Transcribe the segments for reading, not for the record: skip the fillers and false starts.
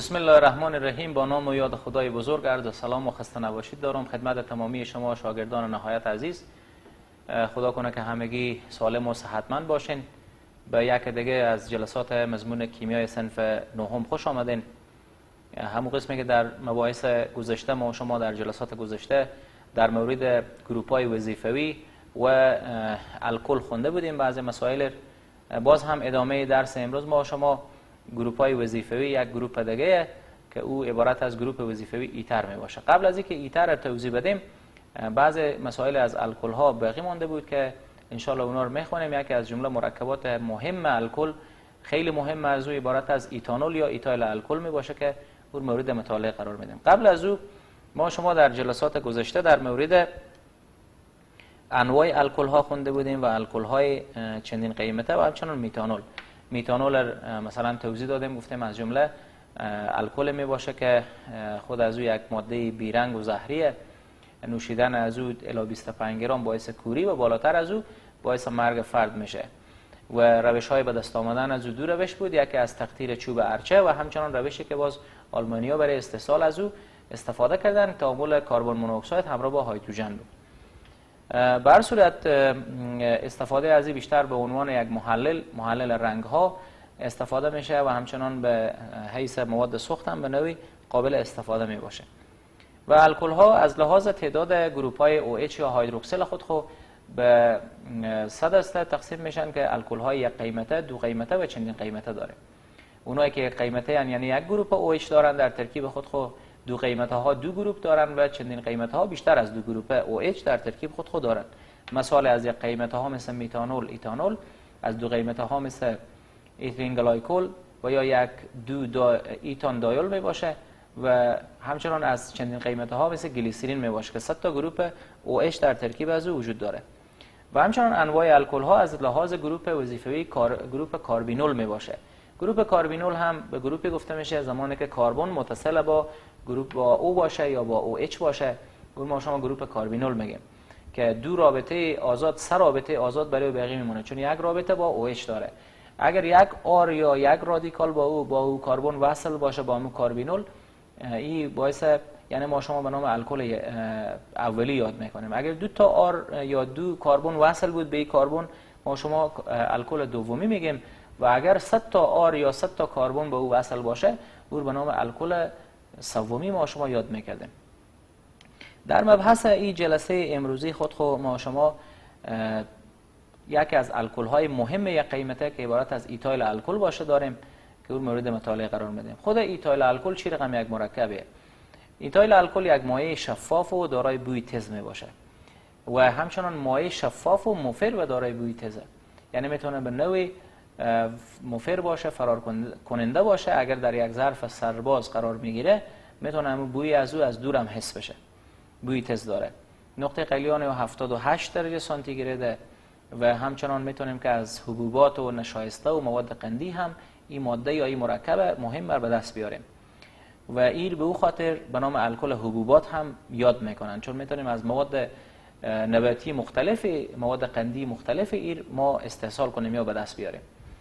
بسم الله الرحمن الرحیم. با نام و یاد خدای بزرگ عرض سلام و خسته نباشید دارم خدمت تمامی شما شاگردان نهایت عزیز. خدا کنه که همگی سالم و صحتمند باشین. به یک دیگه از جلسات مضمون کیمیای صنف نهم خوش آمدین. همون قسمی که در مباحث گذشته ما شما در جلسات گذشته در مورد گروپ‌های وظیفوی و الکل خونده بودیم بعضی مسائل. باز هم ادامه درس امروز ما شما گروپ‌های وظیفوی یک گروپ دیگه که او عبارت از گروپ وظیفوی ایتر می باشه. قبل از اینکه ایتر را توضیح بدیم بعض مسائل از الکل ها باقی مانده بود که ان شاء الله اونا رو میخونیم. یکی از جمله مرکبات مهم الکل خیلی مهم از او عبارت از ایتانول یا ایتایل الکل می باشه که اون مورد مطالعه قرار میدیم. قبل از او ما شما در جلسات گذشته در مورد انواع الکل ها خونده بودیم و الکل های چندین قیمته و همچنین میتانول مثلا توضیح دادیم، گفتیم از جمله الکل می باشه که خود از او یک ماده بیرنگ و زهریه. نوشیدن از او الی 25 گرم باعث کوری و بالاتر از او باعث مرگ فرد میشه. و روش های به دست آمدن از او دو روش بود، یکی از تقطیر چوب ارچه و همچنان روشی که باز آلمانیا برای استحصال از او استفاده کردن، تعامل کربن مونوکساید همراه با هیدروژن بود. به هر صورت استفاده از این بیشتر به عنوان یک محلل رنگ ها استفاده میشه و همچنان به حیث مواد سوخت هم به نوعی قابل استفاده می باشه. و الکل ها از لحاظ تعداد گروپ های OH یا هیدروکسیل خود به 100 دسته تقسیم میشن که الکل های یک قیمته، دو قیمته و چندین قیمته داره. اونایی که یک قیمته یعنی یک گروپ OH دارن در ترکیب خود دو قیمته ها دو گروپ دارن و چندین قیمته ها بیشتر از دو گروپ OH در ترکیب خود دارن. مثال از یک قیمته ها مثل میتانول، ایتانول، از دو قیمته ها مثل ایتیلین گلایکول و یا یک ایتان دایول می باشه و همچنان از چندین قیمته ها مثل گلیسرین می باشه که 100 تا گروپ OH در ترکیب از او وجود داره. و همچنان انواع الکل ها از لحاظ گروپ وظیفوی گروپ کاربینول می باشه. گروپ کاربینول هم به گروپی گفته میشه زمانی که کربن متصل با گروپ با او باشه یا با OH باشه، ما شما گروپ کاربینول میگیم که دو رابطه آزاد، سه رابطه آزاد برای باقی میمونه چون یک رابطه با OH داره. اگر یک آر یا یک رادیکال با او کربن وصل باشه با مو کاربینول، این باعث یعنی ما شما به نام الکل اولی یاد میکنیم. اگر دو تا آر یا دو کربن وصل بود به کربن ما شما الکل دومی میگیم و اگر 100 تا آر یا 100 تا کربن به او وصل باشه او به نام الکل سومی ما شما یاد میکردیم. در مبحث این جلسه امروزی خود ما شما یکی از الکل های مهم یک قیمته که عبارت از ایتایل الکل باشه داریم که اون مورد مطالعه قرار میدیم. خود ایتایل الکل چی رقم یک مرکبه؟ ایتایل الکل یک مایع شفاف و دارای بوی تیز می باشه و همچنان مایع شفاف و مفر و دارای بوی تیزه، یعنی میتونه به نوعی مفر باشه، فرار کننده باشه. اگر در یک ظرف سرباز قرار میگیره میتونه همون بوی از او از دور هم حس بشه، بوی تیز داره. نقطه قلیان 78 درجه سانتیگراده و همچنان میتونیم که از حبوبات و نشایسته و مواد قندی هم این ماده یا این مرکب مهم بر به دست بیاریم و این به او خاطر به نام الکل حبوبات هم یاد میکنن چون میتونیم از مواد نباتی مختلف، مواد قندی مختلف این ما استحصال کنیم یا به دست بیاریم.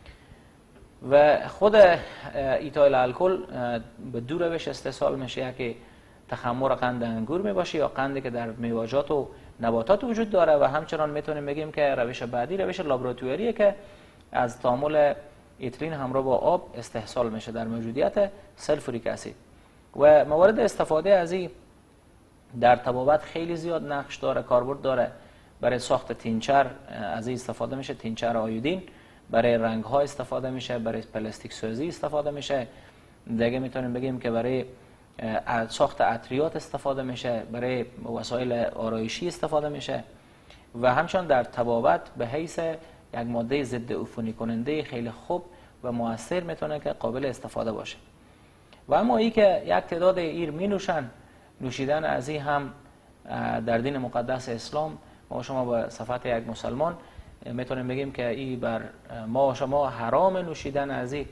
و خود ایتایل الکل به دو روش استحصال میشه، یکی تخمر قند انگور می باشه یا قندی که در میوه‌جات و نباتات وجود داره و همچنان میتونیم بگیم که روش بعدی روش لابراتواریه که از تعامل ایترین همراه با آب استحصال میشه در موجودیت سلفوریک اسید. و موارد استفاده از این در طبابت خیلی زیاد نقش داره، کاربرد داره. برای ساخت تینچر از این استفاده میشه، تینچر آیودین. برای رنگ ها استفاده میشه، برای پلاستیک سازی استفاده میشه. دیگه میتونیم بگیم که برای ساخت عطریات استفاده میشه، برای وسایل آرایشی استفاده میشه و همچنان در طبابت به حیث یک ماده ضد عفونی کننده خیلی خوب و مؤثر میتونه که قابل استفاده باشه. و اما ای که یک تعداد ایر می نوشن، نوشیدن از این هم در دین مقدس اسلام ما شما به صفت یک مسلمان میتونیم بگیم که این بر ما شما حرام نوشیدن از این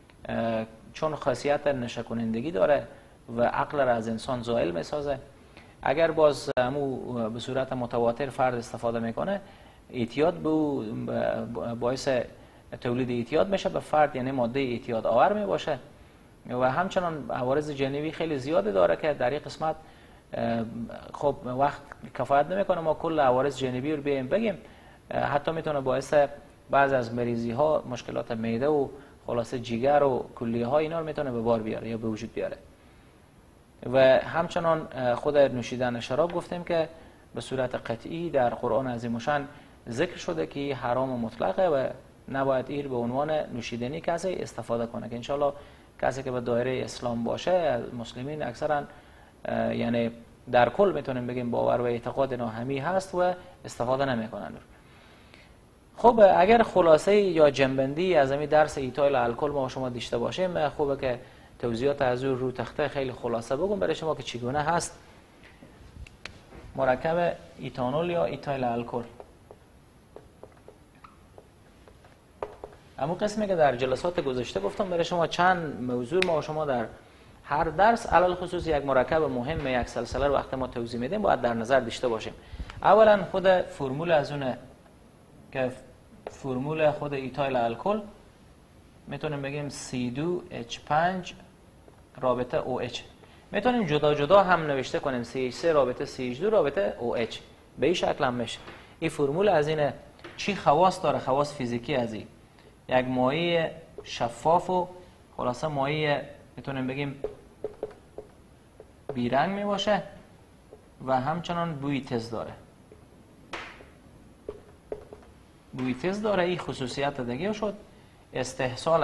چون خاصیت نشه‌کنندگی داره و عقل را از انسان زائل میسازه. اگر باز به صورت متواتر فرد استفاده میکنه اعتیاد به او باعث تولید اعتیاد میشه به فرد، یعنی ماده اعتیاد آور می باشه و همچنان عوارض جانبی خیلی زیاده داره که در این قسمت خب وقت کفایت نمیکنه ما کل عوارض جانبی رو بگیم. حتی میتونه باعث بعض از مریضی ها مشکلات معده و خلاصه جگر و کلیه ها اینا رو میتونه به بار بیاره یا به وجود بیاره. و همچنان خود نوشیدن شراب گفتیم که به صورت قطعی در قرآن عظیم و شان ذکر شده که حرام مطلقه و نباید این به عنوان نوشیدنی کسی استفاده کنه، که انشالله کسی که به دایره اسلام باشه مسلمین اکثرا یعنی در کل میتونیم بگیم باور و اعتقاد اینا همی هست و استفاده نمیکنن. خب اگر خلاصه یا جنبندی از همین درس ایتایل الکل ما شما داشته باشیم، خوبه که توضیحات از رو تخته خیلی خلاصه بگم برای شما که چگونه هست مرکب ایتانول یا ایتایل الکل. اما قسمی که در جلسات گذشته گفتم برای شما چند موضوع ما شما در هر درس علل خصوص یک مرکب مهم یک سلسله رو وقتی ما توضیح میدیم باید در نظر داشته باشیم. اولا خود فرمول از اونه که فرمول خود ایتایل الکل میتونیم بگیم C2H5 رابطه OH. میتونیم جدا جدا هم نوشته کنیم CH3 رابطه CH2 رابطه OH. به این شکل هم میشه. این فرمول از اینه چی خواص داره، خواص فیزیکی از این یک مایع شفاف و خلاصه مایع میتونیم بگیم بیرنگ می باشه و همچنان بوی تیز داره. بوی تیز داره. این خصوصیت دیگه شد. استحصال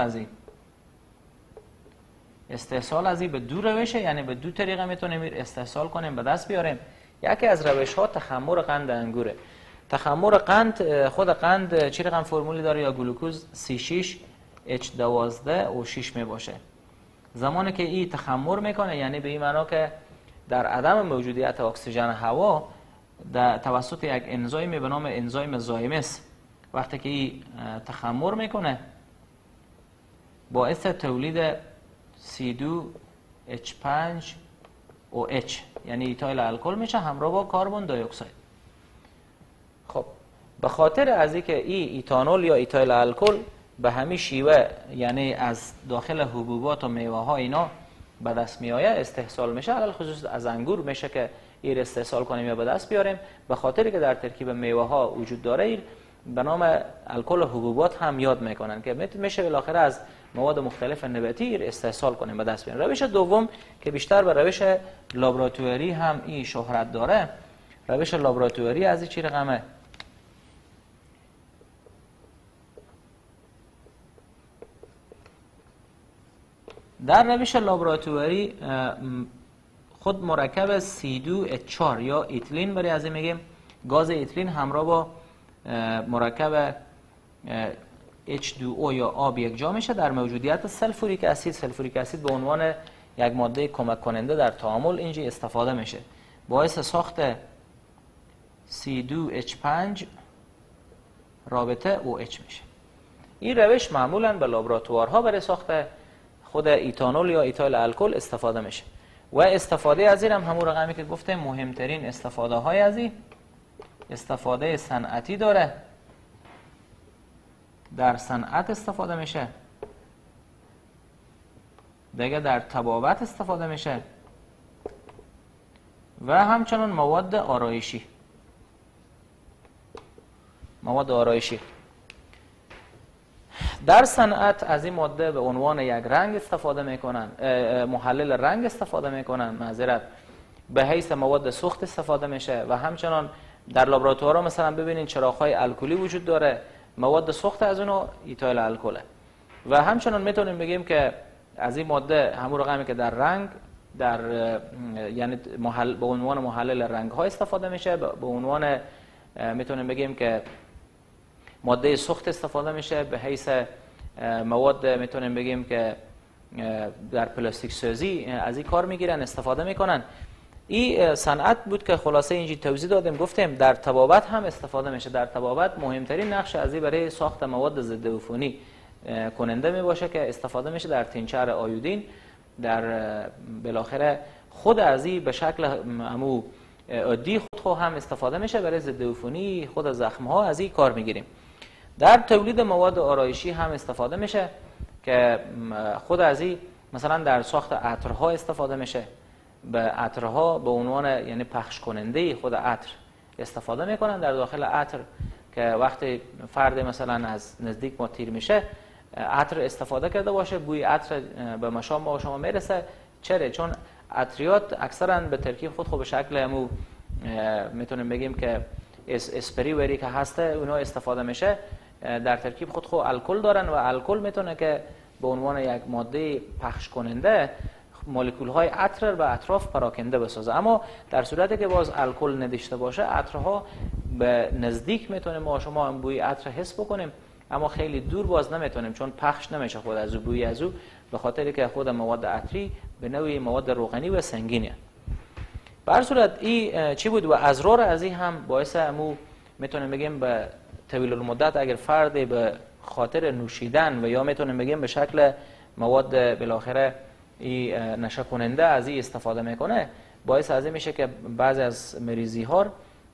از این به دو روشه، یعنی به دو طریقه میتونیم استحصال کنیم به دست بیاریم. یکی از روش ها تخمر قند انگوره. تخمر قند، خود قند چی رقم فرمولی داره یا گلوکوز C6H12O6 می باشه. زمانی که این تخمر میکنه یعنی به این معنا که در عدم موجودیت اکسیژن هوا در توسط یک انزایمی به نام انزایم زایمس وقتی که این تخمر میکنه باعث تولید C2H5OH یعنی ایتایل الکل میشه همراه با کربن دی اکساید. خب به خاطر از اینکه ایتانول یا ایتایل الکل به همین شیوه یعنی از داخل حبوبات و میوه ها اینا به دست میآید استحصال میشه، علل خصوص از انگور میشه که ایر استحصال کنیم یا به دست بیاریم. به خاطر که در ترکیب میوه ها وجود داره ایر به نام الکل حبوبات هم یاد میکنن که میشه بالاخره از مواد مختلف نباتی استحصال کنیم به دست بیاریم. روش دوم که بیشتر به روش لابراتواری هم این شهرت داره، روش لابراتواری از این چی رقمه؟ در روش لابراتواری خود مرکب C2H4 یا ایتلین برای از این میگیم گاز ایتلین همراه با مرکب H2O یا آب یک جا میشه در موجودیت سلفوریک اسید. سلفوریک اسید به عنوان یک ماده کمک کننده در تعامل اینجا استفاده میشه، باعث ساخت C2H5 رابطه OH میشه. این روش معمولا به لابراتوارها برای ساخت خود ایتانول یا ایتایل الکل استفاده میشه و استفاده از این هم همون رقمی که گفتیم مهمترین استفاده های از این استفاده صنعتی داره، در صنعت استفاده میشه، دیگه در طبابت استفاده میشه و همچنان مواد آرایشی. در صنعت از این ماده به عنوان یک رنگ استفاده میکنن، محلل رنگ استفاده میکنن، معذرت، به حیث مواد سوخت استفاده میشه و همچنان در لابراتوارها مثلا ببینید چراغ‌های الکلی وجود داره، مواد سوخت از اونو ایتایل الکله و همچنان میتونیم بگیم که از این ماده همون رقمی که در رنگ در یعنی به عنوان محلل رنگ ها استفاده میشه، به عنوان میتونیم بگیم که ماده سوخت استفاده میشه، به حیث مواد میتونیم بگیم که در پلاستیک سازی از این کار میگیرن استفاده میکنن. این صنعت بود که خلاصه اینجا توضیح دادیم. گفتیم در طبابت هم استفاده میشه. در طبابت مهمترین نقش از این برای ساخت مواد ضد عفونی کننده می باشه که استفاده میشه در تینچر آیودین، در بالاخره خود از این به شکل عمو عادی خود هم استفاده میشه برای ضد عفونی خود زخم ها از این کار میگیریم. در تولید مواد آرایشی هم استفاده میشه که خود از این مثلا در ساخت عطرها استفاده میشه. به عطرها به عنوان یعنی پخش کننده خود عطر استفاده میکنن. در داخل عطر که وقتی فرد مثلا از نزدیک ما تیر میشه عطر استفاده کرده باشه، بوی عطر به مشام و شما میرسه. چرا؟ چون عطریات اکثرا به ترکیب خود به شکل همو میتونیم بگیم که اسپری وری که هسته اونها استفاده میشه، در ترکیب خود الکل دارن و الکل میتونه که به عنوان یک ماده پخش کننده مولکول های عطر به اطراف پراکنده بسازه. اما در صورتی که باز الکل نداشته باشه عطرها به نزدیک میتونه ما شما بوی عطر حس بکنیم، اما خیلی دور باز نمیتونیم چون پخش نمیشه خود از بوی از او، به خاطر که خود مواد عطری به نوعی مواد روغنی و سنگینه. به هر صورت این چی بود و اضرار از این هم باعث امو میتونیم بگیم به طویل المدت اگر فرد به خاطر نوشیدن و یا میتونیم بگیم به شکل مواد بالاخره این نشه کننده از این استفاده میکنه، باعث از این میشه که بعضی از مریضی ها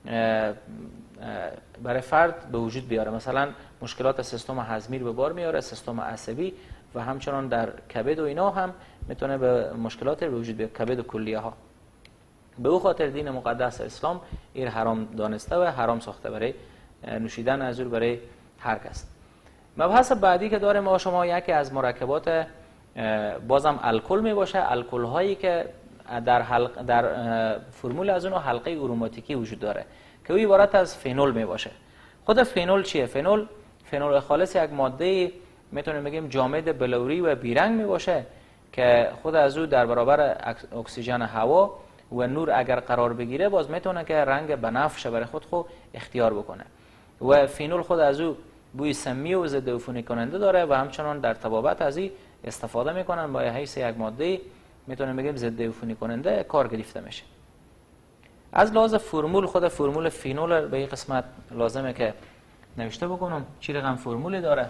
برای فرد به وجود بیاره. مثلا مشکلات سیستم هضمی رو به بار میاره، سیستم عصبی و همچنان در کبد و اینا هم میتونه به مشکلات به وجود بیاره، کبد و کلیه ها. به او خاطر دین مقدس اسلام این حرام دانسته و حرام ساخته برای نوشیدن از اون برای هر کس. مبحث بعدی که داره ما شما یکی از مرکبات بازم الکل می باشه. الکل هایی که در فرمول از اون حلقه اروماتیکی وجود داره که او عبارت از فینول می باشه. خود فینول چیه؟ فینول خالص یک ماده میتونیم بگیم جامد بلوری و بیرنگ می باشه که خود از او در برابر اکسیژن هوا و نور اگر قرار بگیره باز میتونه که رنگ بنفش برای خود اختیار بکنه. و فینول خود از او بوی سمی و ضد عفونی کننده داره و همچنان در طبابت از این استفاده میکنن، با حیث یک ماده میتونیم بگیم ضد عفونی کننده کار گرفته میشه. از لحاظ فرمول، خود فرمول فینول به این قسمت لازمه که نوشته بکنم چی رقم فرمولی داره.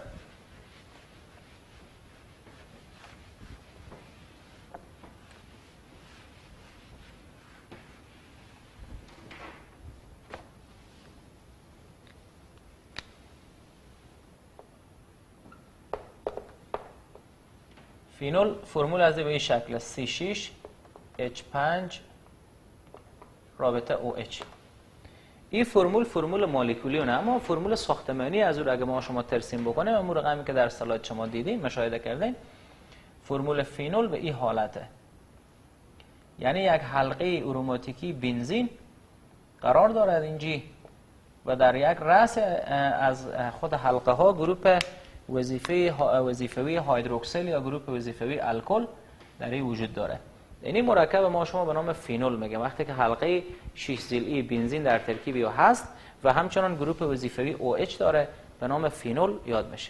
فینول فرمول از به این شکل C6H5 رابطه OH. این فرمول مولکولی نه، اما فرمول ساختمانی از اون اگه ما شما ترسیم بکنیم امور رقمی که در سلاید شما دیدین مشاهده کردین، فرمول فینول به این حالته. یعنی یک حلقه اروماتیکی بنزین قرار دارد اینجی و در یک رأس از خود حلقه ها گروپ وظیفوی هیدروکسیل یا گروپ وظیفوی الکل در این وجود داره. یعنی مرکب ما شما به نام فینول میگه وقتی که حلقه 6 ضلعی بنزین در ترکیبی هست و همچنان گروپ وظیفوی OH داره به نام فینول یاد میشه.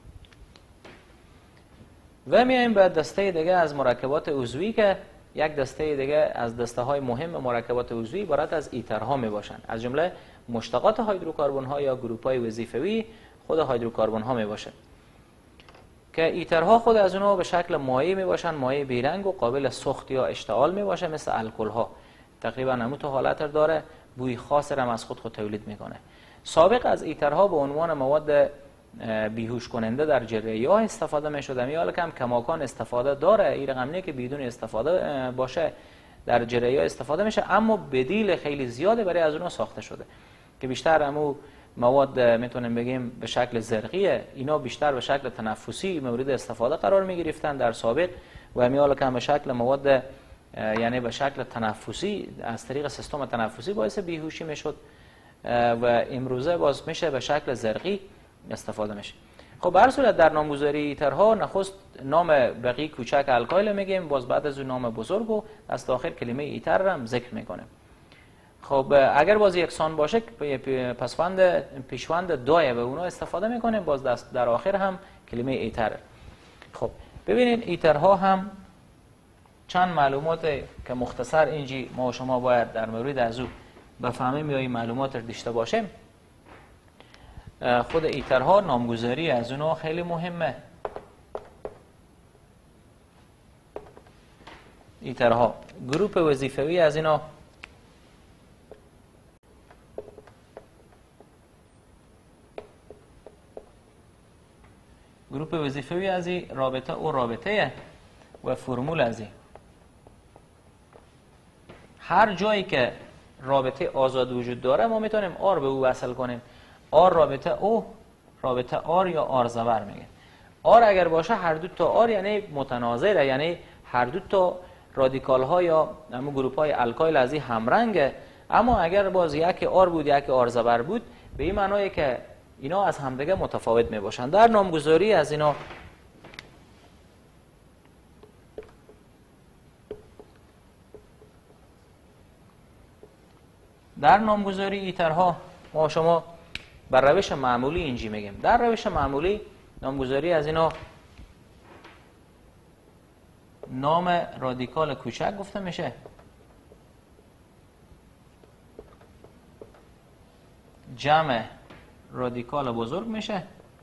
و میایم به دسته دیگه از مرکبات عضوی که یک دسته دیگه از دسته های مهم مرکبات عضوی عبارت از ایترها می باشند، از جمله مشتقات هیدروکربن ها یا گروپ های وظیفوی خود هیدروکربن ها می باشه که ایترها خود از اونها به شکل مایع می باشن، مایع بیرنگ و قابل سوخت یا اشتعال می باشه، مثل الکل ها تقریبا همون تو حالت داره، بوی خاص هم از خود تولید میکنه. سابق از ایترها به عنوان مواد بیهوش کننده در جراحی استفاده می شده، می حالا که هم کماکان استفاده داره، این رقم نه که بدون استفاده باشه، در جراحی استفاده میشه، اما بدیل خیلی زیاده برای از اونها ساخته شده که بیشتر همو مواد میتونیم بگیم به شکل زرقیه، اینا بیشتر به شکل تنفسی مورد استفاده قرار می گرفتن در سابق و می حالا که هم به شکل مواد یعنی به شکل تنفسی از طریق سیستم تنفسی باعث بیهوشی میشد و امروزه باز میشه به شکل زرقی استفاده میشه. خب به هر صورت در نامگذاری ایترها نخست نام بقیه کوچک الکایل میگیم، باز بعد از اون نام بزرگ و دست آخر کلمه ایتر رو هم ذکر میکنیم. خب اگر باز یکسان باشه پیشوند دایه به اونا استفاده میکنیم، باز دست در آخر هم کلمه ایتر. خب ببینید ایترها هم چند معلومات که مختصر اینجی ما و شما باید در مورد از او بفهمیم یا این معلومات رو داشته باشیم. خود ایترها نامگذاری از اونها خیلی مهمه. ایترها گروپ وظیفوی از اینا گروپ وظیفوی از این رابطه و رابطه و فرمول از این هر جایی که رابطه آزاد وجود داره ما میتونیم آر به او وصل کنیم. آر رابطه او، رابطه آر یا آر زبر میگه. آر اگر باشه هر دو تا آر یعنی متناظره، یعنی هر دو تا رادیکال ها یا همون گروپ های الکایل از این همرنگه. اما اگر باز یکی آر بود یکی آر زبر بود به این معنیه که اینا از همدیگه متفاوت می باشن. در نامگذاری از اینا ایترها ما شما بر روش معمولی اینجی میگیم. در روش معمولی نامگذاری از اینا نام رادیکال کوچک گفته میشه، جمع رادیکال بزرگ میشه،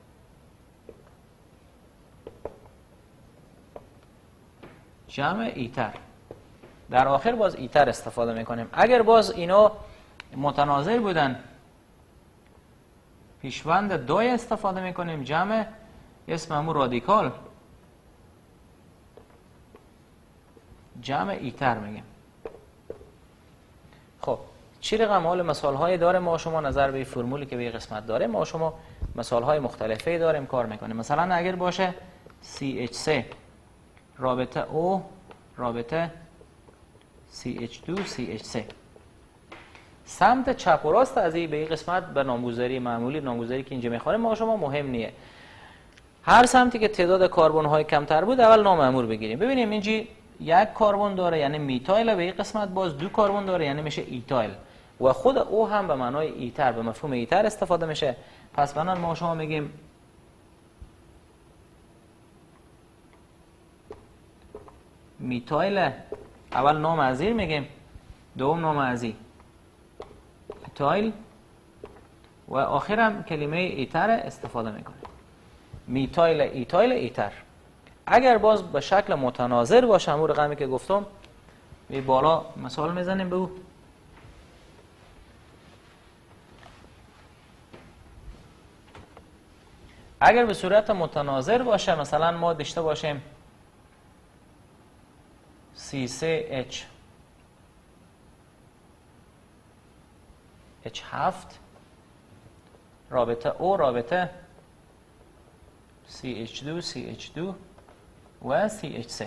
جمع ایتر. در آخر باز ایتر استفاده میکنیم. اگر باز اینا متناظر بودن پیشوند دای استفاده میکنیم، جمع اسم همون رادیکال، جمع ایتر میگیم. خب چی رقم حال مثال های داره ما شما نظر به فرمولی که به قسمت داره ما شما مثال های مختلفی داریم کار میکنیم. مثلا اگر باشه CH3 رابطه O رابطه CH2 CH3 سمت چپ و راست از این به این قسمت به نامگذاری معمولی نامگذاری که اینجا میخوانیم ما شما مهم نیه. هر سمتی که تعداد کربن های کمتر بود اول نامعمور بگیریم. ببینیم اینجا یک کربن داره یعنی میتایل، به این قسمت باز دو کربن داره یعنی میشه ایتایل و خود او هم به معنای ایتر به مفهوم ایتر استفاده میشه. پس بنابراین ما شما میگیم میتایل، اول نام ازیر میگیم، دوم نام ازی ایتایل و آخرم کلمه ایتر استفاده میکنه. میتایل ایتایل ایتر. اگر باز به شکل متناظر باشه همون رقمی که گفتم به بالا مثال میزنیم به او. اگر به صورت متناظر باشه مثلا ما داشته باشیم C3H H7 رابطه O رابطه CH2 CH2 و CH3.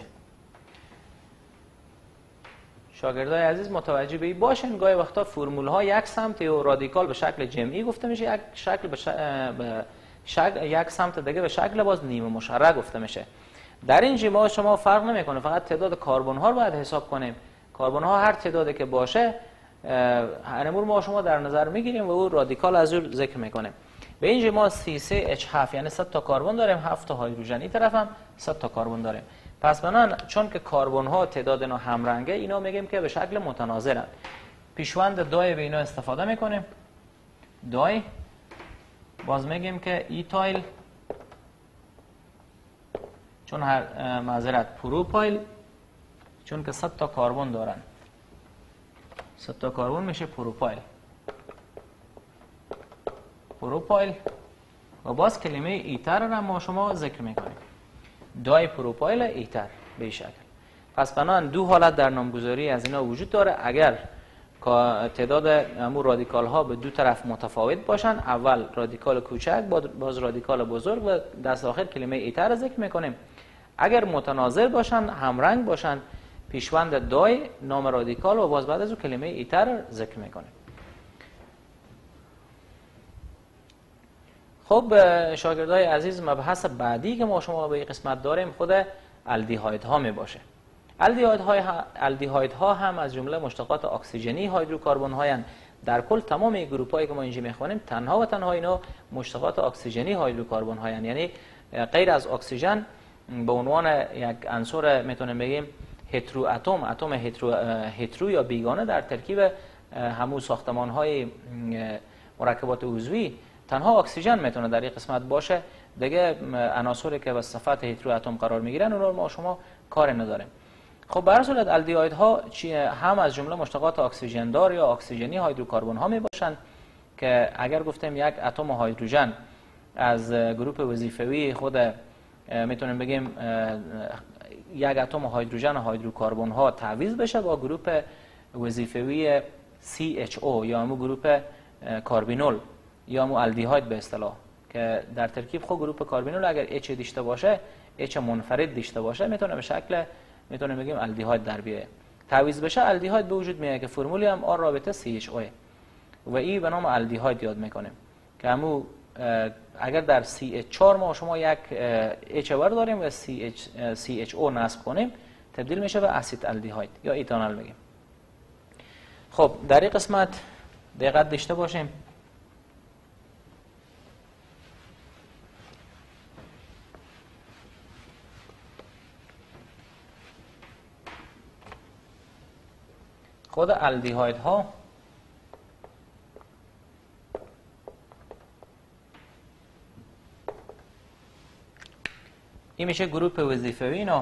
شاگردای عزیز متوجه به این باشین گاهی وقتا فرمول ها یک سمت و رادیکال به شکل جمعی گفته میشه، یک شکل یک سمت دیگه به شکل باز نیمه مشرع گفته میشه. در این جمع شما فرق نمیکنه، فقط تعداد کربن ها رو باید حساب کنیم. کربن ها هر تعدادی که باشه هر امور ما شما در نظر میگیریم و او رادیکال از او ذکر میکنیم. به این جمع C3H7 یعنی 100 تا کربن داریم، 7 تا هیدروژن، این طرف هم 100 تا کربن داریم. پس بنابراین چون که کربن ها تعداد اینا همرنگه اینا میگیم که به شکل متناظرن. پیشوند دای به اینا استفاده میکنیم. دای باز میگیم که ایتایل چون هر معذرت پروپایل چون که 100 تا کربن دارن 100 تا کربن میشه پروپایل و باز کلمه ایتر را ما شما ذکر میکنیم. دای پروپایل ایتر به شکل. پس بنابراین دو حالت در نامگذاری از اینا وجود داره. اگر تعداد همون رادیکال ها به دو طرف متفاوت باشن، اول رادیکال کوچک باز رادیکال بزرگ و دست آخر کلمه ایتر را ذکر میکنیم. اگر متناظر باشن همرنگ باشن پیشوند دای نام رادیکال و باز بعد از اون کلمه ایتر ذکر میکنیم. خب شاگردای عزیز مبحث بعدی که ما شما به این قسمت داریم خود الدیهایدها می باشه. الدیهایدها هم از جمله مشتقات اکسیژنی هیدروکربن هایند. در کل تمام گروپ هایی که ما اینجا میخوانیم تنها و تنها اینا مشتقات اکسیژنی هیدروکربن هایند، یعنی غیر از اکسیژن به عنوان یک عنصر میتونیم بگیم هترو اتم هترو یا بیگانه در ترکیب همون ساختمان های مرکبات عضوی تنها اکسیژن میتونه در این قسمت باشه. دیگه عناصری که به صفت هترو اتم قرار میگیرن اون رو ما شما کار نداریم. خب به هر صورت الدیهایدها هم از جمله مشتقات اکسیژن دار یا اکسیژنی هیدروکربن ها می باشند که اگر گفتیم یک اتم هیدروژن از گروپ وظیفوی خود میتونیم بگیم یک اتم هیدروژن هیدروکربن ها تعویض بشه با گروپ وظیفوی CHO یا همون گروپ کاربینول یا همون الدیهاید به اصطلاح، که در ترکیب خود گروپ کاربینول اگر H داشته باشه، H منفرد داشته باشه، میتونه به شکل میتونیم بگیم الدیهاید در بیاره. تعویض بشه الدیهاید به وجود میاد که فرمولی هم R رابطه CHO و ای به نام الدیهاید یاد میکنیم که همون اگر در CH4 ما شما یک H داریم و CHO نصب کنیم تبدیل میشه به اسید الدیهاید یا ایتانال میگیم. خب در این قسمت دقت داشته باشیم. خود الدیهاید ها این میشه گروپ وظیفوی اینا.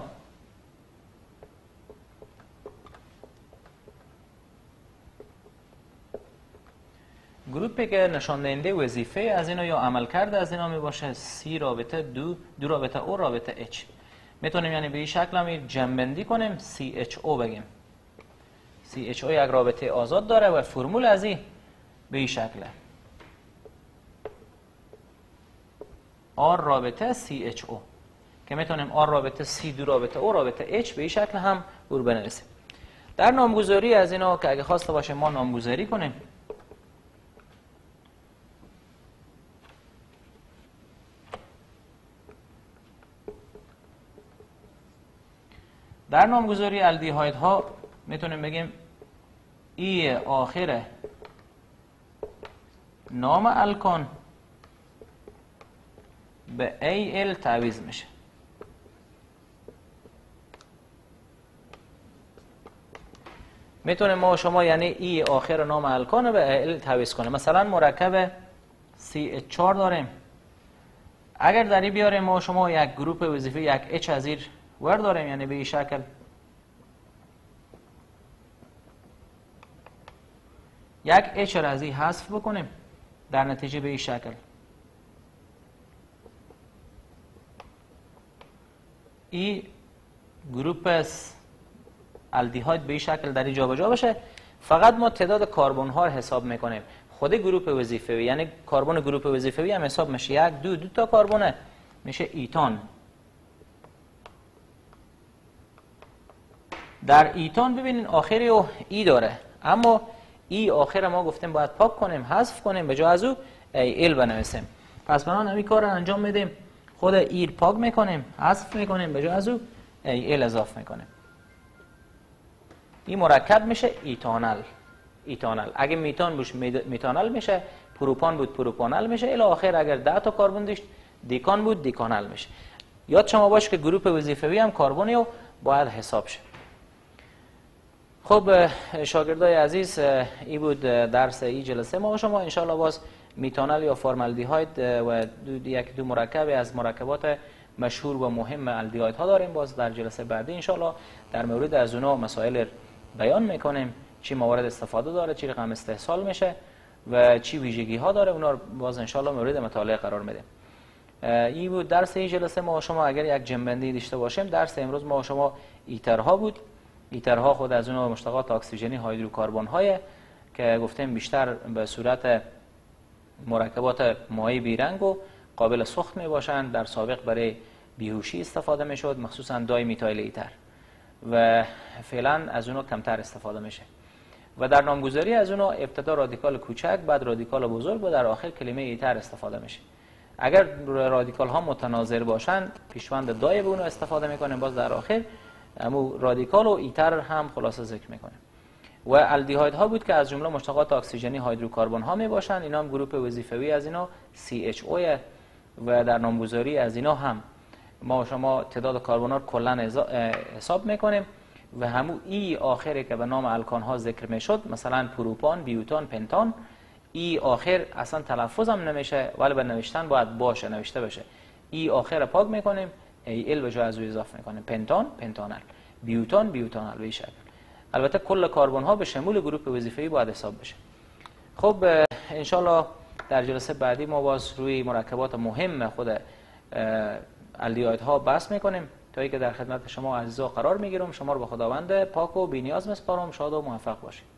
گروپی که نشان دهنده وظیفه از اینا یا عمل کرده از اینا می باشه C رابطه دو رابطه O رابطه H. میتونیم یعنی به این شکل هم جمع کنیم CHO بگیم. CHO یک رابطه آزاد داره و فرمول از این به این شکله R رابطه CHO که میتونیم R رابطه C دو رابطه O رابطه H به این شکل هم بنویسیم. در نامگذاری از اینا که اگه خواسته باشه ما نامگذاری کنیم، در نامگذاری الدیهاید ها میتونیم بگیم ای آخر نام الکان به AL تعویض میشه. میتونیم ما شما یعنی ای آخر نام الکان به AL تعویض کنیم. مثلا مرکب CH4 داریم، اگر در این بیاریم ما شما یک گروپ وظیفه یک H از این ور داریم، یعنی به این شکل یک H را از این حذف بکنیم، در نتیجه به این شکل این گروپ الدیهاید به این شکل در این جابجا بشه. فقط ما تعداد کربن ها رو حساب میکنیم. خود گروپ وظیفوی یعنی کربن گروپ وظیفوی هم حساب میشه، یک دو تا کربن میشه ایتان. در ایتان ببینین آخری و ای داره، اما ای آخر ما گفتیم باید پاک کنیم، حذف کنیم، به جای از او ال بنویسیم. پس بنابراین همین کار رو انجام میدیم، خود ای پاک میکنیم، حذف میکنیم، به جای از او ال اضافه میکنیم. این مرکب میشه ایتانال. اگه میتان بود میتانال میشه، پروپان بود پروپانال میشه، الی آخر اگر 10 تا کربن داشت دیکان بود دیکانال میشه. یاد شما باشه که گروپ وظیفوی هم کربنی و باید حساب شه. خب شاگردای عزیز، این بود درس این جلسه ما و شما. انشاءالله باز میتانال یا فرمالدیهاید و یک دو مرکب از مرکبات مشهور و مهم الدیهاید ها داریم. باز در جلسه بعدی انشاءالله در مورد از اونها مسائل بیان میکنیم، چی موارد استفاده داره، چی رقم استحصال میشه و چی ویژگی ها داره، اونا رو باز انشاءالله مورد مطالعه قرار میدیم. این بود درس این جلسه ما و شما. اگر یک جنبندی داشته باشیم، درس امروز ما و شما ایترها بود. ایترها خود از اونها مشتقات اکسیژنی هیدروکربن های که گفتیم بیشتر به صورت مرکبات مایع بیرنگ و قابل سوخت می باشند. در سابق برای بیهوشی استفاده می شد، مخصوصا دای میتایل ایتر، و فعلا از اونها کمتر استفاده میشه. و در نامگذاری از اونها ابتدا رادیکال کوچک، بعد رادیکال بزرگ و در آخر کلمه ایتر استفاده میشه. اگر رادیکال ها متناظر باشند پیشوند دای به اونها استفاده میکنیم، باز در آخر امو رادیکال و ایتر هم خلاصه ذکر میکنیم. و الدیهاید ها بود که از جمله مشتقات اکسیژنی هیدروکربن ها می باشند. اینا هم گروپ وظیفوی از اینا CHO و در نامگذاری از اینا هم ما شما تعداد کربن ها کلا حساب میکنیم و همو ای آخری که به نام الکان ها ذکر میشد، مثلا پروپان، بیوتان، پنتان، ای آخر اصلا تلفظ هم نمیشه ولی به نوشتن باید باشه، نوشته بشه. ای آخر پاک میکنیم، ال به جای از او اضافه میکنیم، پنتان، پنتانال، بیوتان، بیوتانال. به این شکل البته کل کربن ها به شمول گروپ وظیفه‌ای باید حساب بشه. خب انشالله در جلسه بعدی ما باز روی مرکبات مهم خود الدیایدها بحث میکنیم تا اینکه در خدمت شما عزیزا قرار میگیرم. شما رو به خداوند پاک و بی‌نیاز میسپارم. شاد و موفق باشید.